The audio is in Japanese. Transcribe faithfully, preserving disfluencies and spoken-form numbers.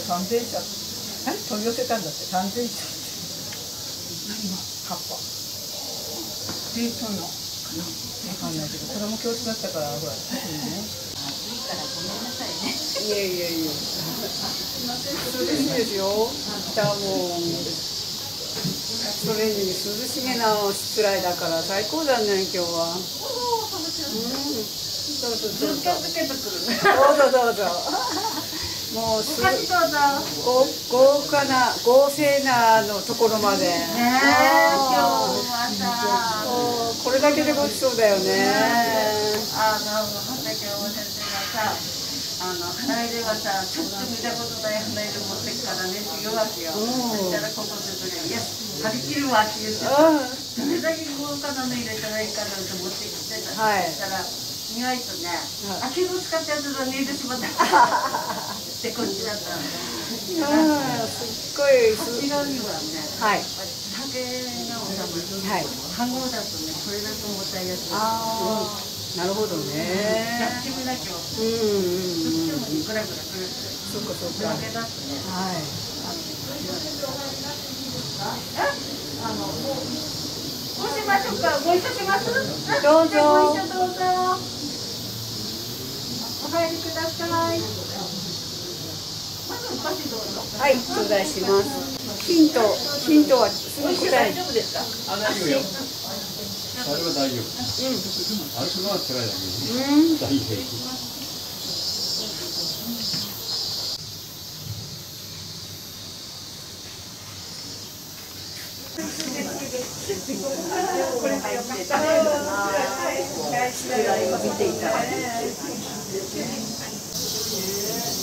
さんぜんしゃ取り寄せたんだって。さんぜんしゃって葉っぱ冷凍のかな、わかんないけど、これも教室だったからほら特にね。 暑いからごめんなさいね。 いやいやいや、涼しいですよ。北はもうそれに涼しげなしつらいだから最高だね今日は。うん、そうそうそうそう。 つけてくるね。 どうぞどうぞ。もうすご豪華な豪勢なのところまで。ねえ、今日はさ、 これだけでごちそうだよね。 あの畑尾先生がさ、あの花入れはさ、ちょっと見たことない花入れ持ってくからねって言うわけよ。そしたらここでそれを、いや、張り切るわって言ってさ、どれだけ豪華なの入れたらいいかなと思ってきてた。そしたら意外とね、あきぶつかったやつが入れてしまった。でこっちだったんだ。 すっごい。 こちらにはね、 はい。 竹が収まる。はい。羽子だとね、これだと重たいやつ。 ああ、なるほどね。 やってみなきゃ。うんうんうん。そっちもグラグラグラグラ。 そっかそっか。 だけだとね。はい。あの、もう、こうしましょうか。ご一緒します。 どうぞ。 ご一緒どうぞ。お入りください。 はい、頂戴します。ヒント、ヒントはすぐ答え。 大丈夫ですか？ あ、大丈夫よ。それは大丈夫。うん。歩くのは辛いだけ。うん。大平気。 これ入ってた。見ていただいて。